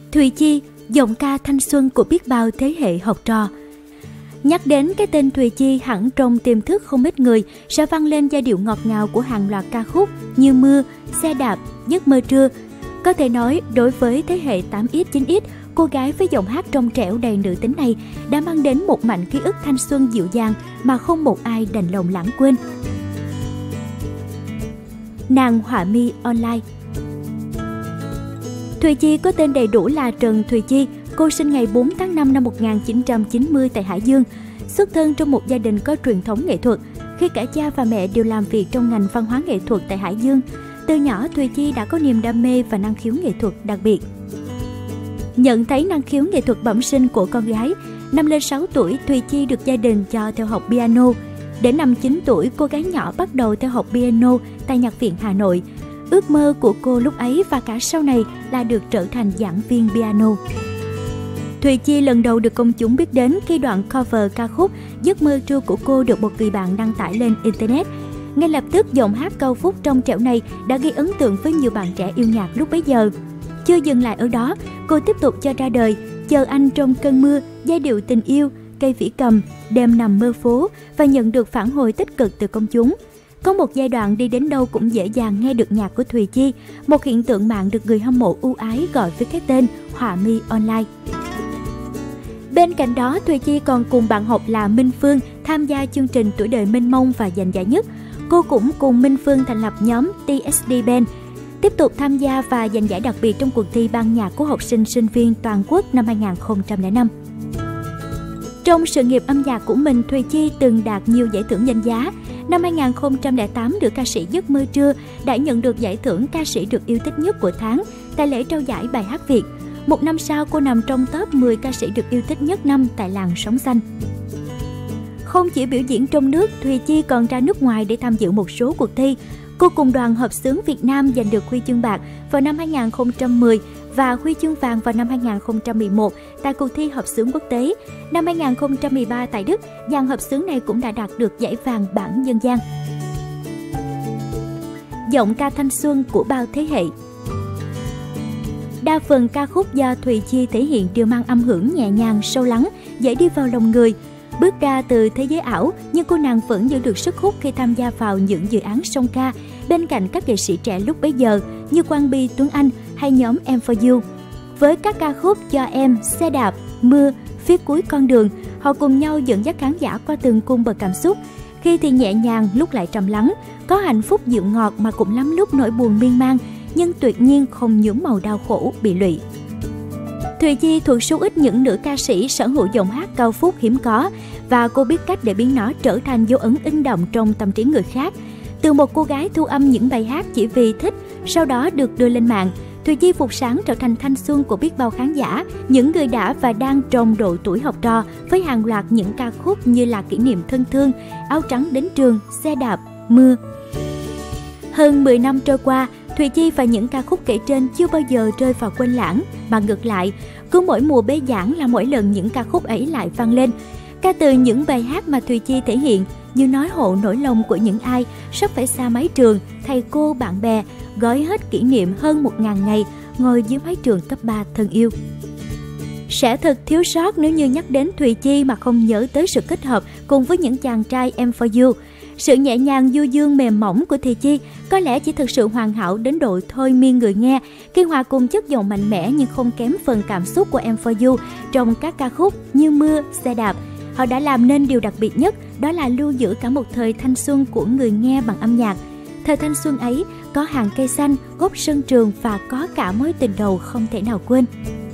Thùy Chi, giọng ca thanh xuân của biết bao thế hệ học trò. Nhắc đến cái tên Thùy Chi, hẳn trong tiềm thức không ít người sẽ vang lên giai điệu ngọt ngào của hàng loạt ca khúc như Mưa, Xe đạp, Giấc mơ trưa. Có thể nói, đối với thế hệ 8X, 9X, cô gái với giọng hát trong trẻo đầy nữ tính này đã mang đến một mảnh ký ức thanh xuân dịu dàng mà không một ai đành lòng lãng quên. Nàng họa mi online. Thùy Chi có tên đầy đủ là Trần Thùy Chi. Cô sinh ngày 4 tháng 5 năm 1990 tại Hải Dương. Xuất thân trong một gia đình có truyền thống nghệ thuật, khi cả cha và mẹ đều làm việc trong ngành văn hóa nghệ thuật tại Hải Dương. Từ nhỏ, Thùy Chi đã có niềm đam mê và năng khiếu nghệ thuật đặc biệt. Nhận thấy năng khiếu nghệ thuật bẩm sinh của con gái, năm lên 6 tuổi, Thùy Chi được gia đình cho theo học piano. Đến năm 9 tuổi, cô gái nhỏ bắt đầu theo học piano tại Nhạc viện Hà Nội. Ước mơ của cô lúc ấy và cả sau này là được trở thành giảng viên piano. Thùy Chi lần đầu được công chúng biết đến khi đoạn cover ca khúc Giấc mơ trưa của cô được một người bạn đăng tải lên Internet. Ngay lập tức, giọng hát cao phúc trong trẻo này đã gây ấn tượng với nhiều bạn trẻ yêu nhạc lúc bấy giờ. Chưa dừng lại ở đó, cô tiếp tục cho ra đời Chờ anh trong cơn mưa, Giai điệu tình yêu, Cây vĩ cầm, Đêm nằm mơ phố và nhận được phản hồi tích cực từ công chúng. Có một giai đoạn đi đến đâu cũng dễ dàng nghe được nhạc của Thùy Chi, một hiện tượng mạng được người hâm mộ ưu ái gọi với cái tên họa mi online. Bên cạnh đó, Thùy Chi còn cùng bạn học là Minh Phương tham gia chương trình Tuổi đời mênh mông và giành giải nhất. Cô cũng cùng Minh Phương thành lập nhóm TSD Band, tiếp tục tham gia và giành giải đặc biệt trong cuộc thi ban nhạc của học sinh sinh viên toàn quốc năm 2005. Trong sự nghiệp âm nhạc của mình, Thùy Chi từng đạt nhiều giải thưởng danh giá. Năm 2008, nữ ca sĩ Giấc mơ trưa đã nhận được giải thưởng ca sĩ được yêu thích nhất của tháng tại lễ trao giải bài hát Việt. Một năm sau, cô nằm trong top 10 ca sĩ được yêu thích nhất năm tại làng Sống Xanh. Không chỉ biểu diễn trong nước, Thùy Chi còn ra nước ngoài để tham dự một số cuộc thi. Cô cùng đoàn hợp xướng Việt Nam giành được huy chương bạc vào năm 2010 và huy chương vàng vào năm 2011 tại cuộc thi hợp xướng quốc tế. Năm 2013 tại Đức, dàn hợp xướng này cũng đã đạt được giải vàng bản dân gian. Giọng ca thanh xuân của bao thế hệ. Đa phần ca khúc do Thùy Chi thể hiện đều mang âm hưởng nhẹ nhàng, sâu lắng, dễ đi vào lòng người. Bước ra từ thế giới ảo, nhưng cô nàng vẫn giữ được sức hút khi tham gia vào những dự án song ca bên cạnh các nghệ sĩ trẻ lúc bấy giờ như Quang Bi, Tuấn Anh hay nhóm Em For You. Với các ca khúc Cho Em, Xe đạp, Mưa, Phía cuối con đường, họ cùng nhau dẫn dắt khán giả qua từng cung bậc cảm xúc. Khi thì nhẹ nhàng, lúc lại trầm lắng, có hạnh phúc dịu ngọt mà cũng lắm lúc nỗi buồn miên man, nhưng tuyệt nhiên không nhuốm màu đau khổ bị lụy. Thùy Chi thuộc số ít những nữ ca sĩ sở hữu giọng hát cao phúc hiếm có và cô biết cách để biến nó trở thành dấu ấn in đậm trong tâm trí người khác. Từ một cô gái thu âm những bài hát chỉ vì thích, sau đó được đưa lên mạng, Thùy Chi phục sáng trở thành thanh xuân của biết bao khán giả, những người đã và đang trong độ tuổi học trò với hàng loạt những ca khúc như là Kỷ niệm thân thương, Áo trắng đến trường, Xe đạp, Mưa. Hơn 10 năm trôi qua, Thùy Chi và những ca khúc kể trên chưa bao giờ rơi vào quên lãng, mà ngược lại, cứ mỗi mùa bế giảng là mỗi lần những ca khúc ấy lại vang lên. Ca từ những bài hát mà Thùy Chi thể hiện như nói hộ nỗi lòng của những ai sắp phải xa mái trường, thầy cô, bạn bè, gói hết kỷ niệm hơn 1000 ngày ngồi dưới mái trường cấp 3 thân yêu. Sẽ thật thiếu sót nếu như nhắc đến Thùy Chi mà không nhớ tới sự kết hợp cùng với những chàng trai Em For You. Sự nhẹ nhàng du dương mềm mỏng của Thùy Chi có lẽ chỉ thực sự hoàn hảo đến độ thôi miên người nghe khi hòa cùng chất giọng mạnh mẽ nhưng không kém phần cảm xúc của Em For You trong các ca khúc như Mưa, Xe đạp. Họ đã làm nên điều đặc biệt nhất, đó là lưu giữ cả một thời thanh xuân của người nghe bằng âm nhạc. Thời thanh xuân ấy có hàng cây xanh, góc sân trường và có cả mối tình đầu không thể nào quên.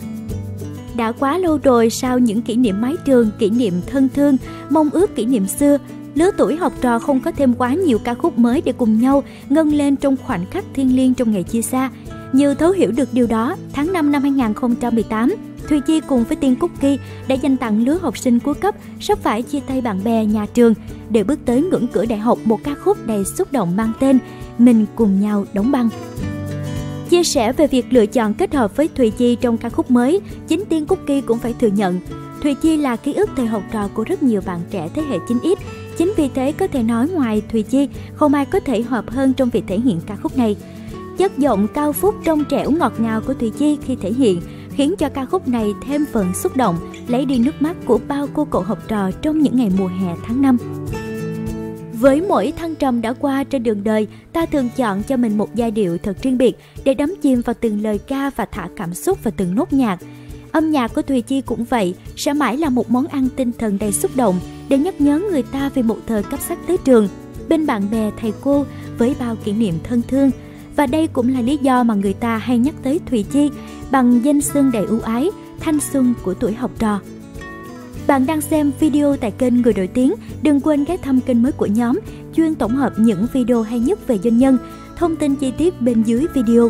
Đã quá lâu rồi sau những kỷ niệm mái trường, kỷ niệm thân thương, mong ước kỷ niệm xưa, lứa tuổi học trò không có thêm quá nhiều ca khúc mới để cùng nhau ngân lên trong khoảnh khắc thiêng liêng trong ngày chia xa. Như thấu hiểu được điều đó, tháng 5 năm 2018, Thùy Chi cùng với Tiên Cookie đã dành tặng lứa học sinh cuối cấp sắp phải chia tay bạn bè nhà trường để bước tới ngưỡng cửa đại học một ca khúc đầy xúc động mang tên Mình cùng nhau đóng băng. Chia sẻ về việc lựa chọn kết hợp với Thùy Chi trong ca khúc mới, chính Tiên Cookie cũng phải thừa nhận Thùy Chi là ký ức thời học trò của rất nhiều bạn trẻ thế hệ 9X. Chính vì thế có thể nói ngoài Thùy Chi, không ai có thể hợp hơn trong việc thể hiện ca khúc này. Chất giọng cao phúc trong trẻo ngọt ngào của Thùy Chi khi thể hiện khiến cho ca khúc này thêm phần xúc động, lấy đi nước mắt của bao cô cậu học trò trong những ngày mùa hè tháng 5. Với mỗi thăng trầm đã qua trên đường đời, ta thường chọn cho mình một giai điệu thật riêng biệt để đắm chìm vào từng lời ca và thả cảm xúc vào từng nốt nhạc. Âm nhạc của Thùy Chi cũng vậy, sẽ mãi là một món ăn tinh thần đầy xúc động để nhắc nhớ người ta về một thời cấp sắc tới trường, bên bạn bè thầy cô với bao kỷ niệm thân thương. Và đây cũng là lý do mà người ta hay nhắc tới Thùy Chi bằng danh xưng đầy ưu ái, thanh xuân của tuổi học trò. Bạn đang xem video tại kênh Người Nổi Tiếng, đừng quên ghé thăm kênh mới của nhóm, chuyên tổng hợp những video hay nhất về doanh nhân. Thông tin chi tiết bên dưới video.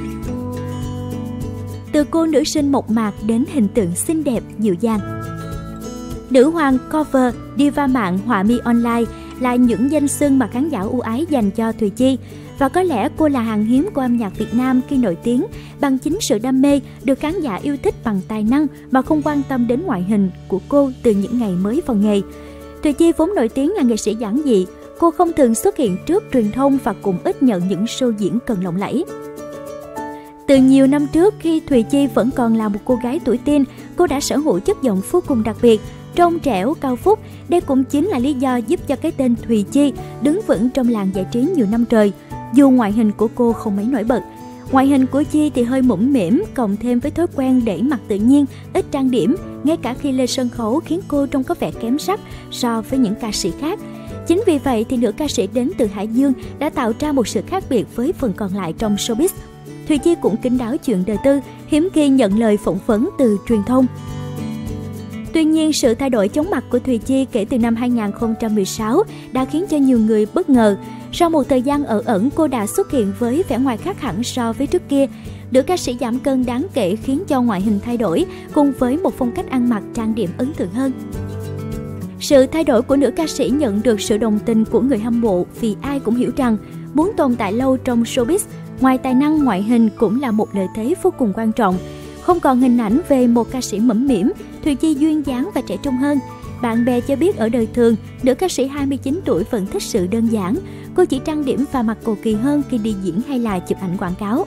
Từ cô nữ sinh mộc mạc đến hình tượng xinh đẹp, dịu dàng. Nữ hoàng cover, diva mạng, họa mi online là những danh xưng mà khán giả ưu ái dành cho Thùy Chi. Và có lẽ cô là hàng hiếm của âm nhạc Việt Nam khi nổi tiếng bằng chính sự đam mê, được khán giả yêu thích bằng tài năng mà không quan tâm đến ngoại hình của cô từ những ngày mới vào nghề. Thùy Chi vốn nổi tiếng là nghệ sĩ giản dị, cô không thường xuất hiện trước truyền thông và cũng ít nhận những show diễn cần lộng lẫy. Từ nhiều năm trước, khi Thùy Chi vẫn còn là một cô gái tuổi teen, cô đã sở hữu chất giọng vô cùng đặc biệt, trong trẻo, cao phúc. Đây cũng chính là lý do giúp cho cái tên Thùy Chi đứng vững trong làng giải trí nhiều năm trời. Dù ngoại hình của cô không mấy nổi bật, ngoại hình của Chi thì hơi mũm mĩm, cộng thêm với thói quen để mặt tự nhiên, ít trang điểm, ngay cả khi lên sân khấu khiến cô trông có vẻ kém sắc so với những ca sĩ khác. Chính vì vậy thì nữ ca sĩ đến từ Hải Dương đã tạo ra một sự khác biệt với phần còn lại trong showbiz. Thùy Chi cũng kín đáo chuyện đời tư, hiếm khi nhận lời phỏng vấn từ truyền thông. Tuy nhiên, sự thay đổi chóng mặt của Thùy Chi kể từ năm 2016 đã khiến cho nhiều người bất ngờ. Sau một thời gian ở ẩn, cô đã xuất hiện với vẻ ngoài khác hẳn so với trước kia. Nữ ca sĩ giảm cân đáng kể khiến cho ngoại hình thay đổi, cùng với một phong cách ăn mặc trang điểm ấn tượng hơn. Sự thay đổi của nữ ca sĩ nhận được sự đồng tình của người hâm mộ vì ai cũng hiểu rằng muốn tồn tại lâu trong showbiz, ngoài tài năng, ngoại hình cũng là một lợi thế vô cùng quan trọng. Không còn hình ảnh về một ca sĩ mẫm mỉm, Thùy Chi duyên dáng và trẻ trung hơn. Bạn bè cho biết ở đời thường, nữ ca sĩ 29 tuổi vẫn thích sự đơn giản. Cô chỉ trang điểm và mặc cầu kỳ hơn khi đi diễn hay là chụp ảnh quảng cáo.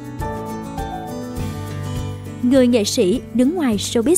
Người nghệ sĩ đứng ngoài showbiz.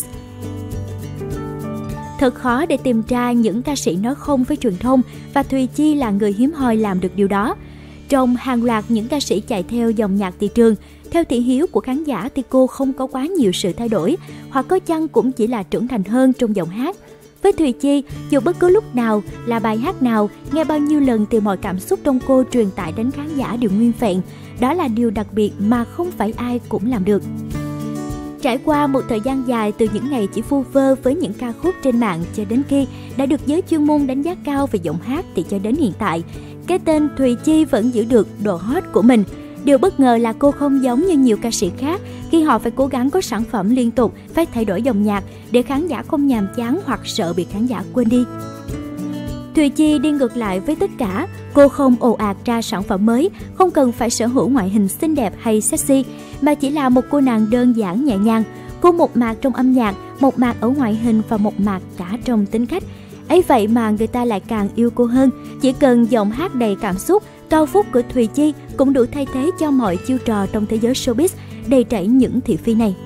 Thật khó để tìm ra những ca sĩ nói không với truyền thông, và Thùy Chi là người hiếm hoi làm được điều đó. Trong hàng loạt những ca sĩ chạy theo dòng nhạc thị trường, theo thị hiếu của khán giả thì cô không có quá nhiều sự thay đổi, hoặc có chăng cũng chỉ là trưởng thành hơn trong giọng hát. Với Thùy Chi, dù bất cứ lúc nào, là bài hát nào, nghe bao nhiêu lần thì mọi cảm xúc trong cô truyền tải đến khán giả đều nguyên vẹn. Đó là điều đặc biệt mà không phải ai cũng làm được. Trải qua một thời gian dài từ những ngày chỉ vu vơ với những ca khúc trên mạng cho đến khi đã được giới chuyên môn đánh giá cao về giọng hát, thì cho đến hiện tại, cái tên Thùy Chi vẫn giữ được độ hot của mình. Điều bất ngờ là cô không giống như nhiều ca sĩ khác khi họ phải cố gắng có sản phẩm liên tục, phải thay đổi dòng nhạc để khán giả không nhàm chán hoặc sợ bị khán giả quên đi. Thùy Chi đi ngược lại với tất cả, cô không ồ ạt ra sản phẩm mới, không cần phải sở hữu ngoại hình xinh đẹp hay sexy, mà chỉ là một cô nàng đơn giản nhẹ nhàng. Cô mộc mạc trong âm nhạc, mộc mạc ở ngoại hình và mộc mạc cả trong tính cách. Ấy vậy mà người ta lại càng yêu cô hơn. Chỉ cần giọng hát đầy cảm xúc, cao phúc của Thùy Chi cũng đủ thay thế cho mọi chiêu trò trong thế giới showbiz đầy rẫy những thị phi này.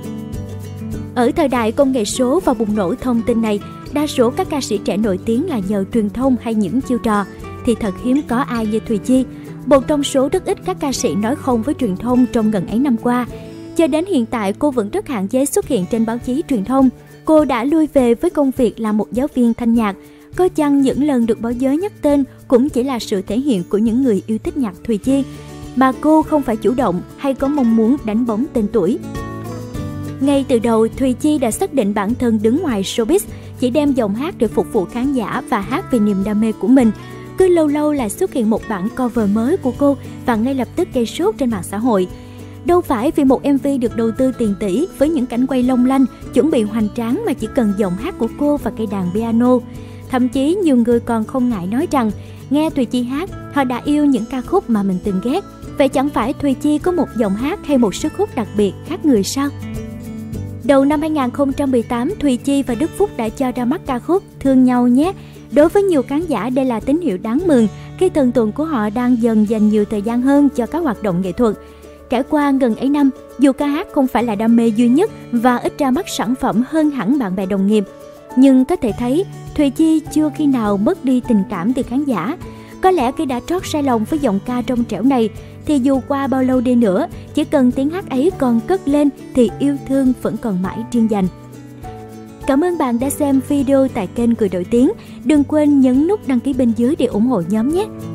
Ở thời đại công nghệ số và bùng nổ thông tin này, đa số các ca sĩ trẻ nổi tiếng là nhờ truyền thông hay những chiêu trò, thì thật hiếm có ai như Thùy Chi, một trong số rất ít các ca sĩ nói không với truyền thông trong gần ấy năm qua. Cho đến hiện tại, cô vẫn rất hạn chế xuất hiện trên báo chí truyền thông. Cô đã lui về với công việc là một giáo viên thanh nhạc. Có chăng những lần được báo giới nhắc tên cũng chỉ là sự thể hiện của những người yêu thích nhạc Thùy Chi, mà cô không phải chủ động hay có mong muốn đánh bóng tên tuổi. Ngay từ đầu, Thùy Chi đã xác định bản thân đứng ngoài showbiz, chỉ đem giọng hát để phục vụ khán giả và hát vì niềm đam mê của mình. Cứ lâu lâu lại xuất hiện một bản cover mới của cô và ngay lập tức gây sốt trên mạng xã hội. Đâu phải vì một MV được đầu tư tiền tỷ với những cảnh quay long lanh, chuẩn bị hoành tráng, mà chỉ cần giọng hát của cô và cây đàn piano. Thậm chí nhiều người còn không ngại nói rằng nghe Thùy Chi hát, họ đã yêu những ca khúc mà mình từng ghét. Vậy chẳng phải Thùy Chi có một giọng hát hay một sức hút đặc biệt khác người sao? Đầu năm 2018, Thùy Chi và Đức Phúc đã cho ra mắt ca khúc Thương Nhau Nhé. Đối với nhiều khán giả, đây là tín hiệu đáng mừng khi thần tượng của họ đang dần dành nhiều thời gian hơn cho các hoạt động nghệ thuật. Trải qua gần ấy năm, dù ca hát không phải là đam mê duy nhất và ít ra mắt sản phẩm hơn hẳn bạn bè đồng nghiệp, nhưng có thể thấy Thùy Chi chưa khi nào mất đi tình cảm từ khán giả. Có lẽ khi đã trót sai lòng với giọng ca trong trẻo này, thì dù qua bao lâu đi nữa, chỉ cần tiếng hát ấy còn cất lên thì yêu thương vẫn còn mãi riêng dành. Cảm ơn bạn đã xem video tại kênh Cười Nổi Tiếng. Đừng quên nhấn nút đăng ký bên dưới để ủng hộ nhóm nhé!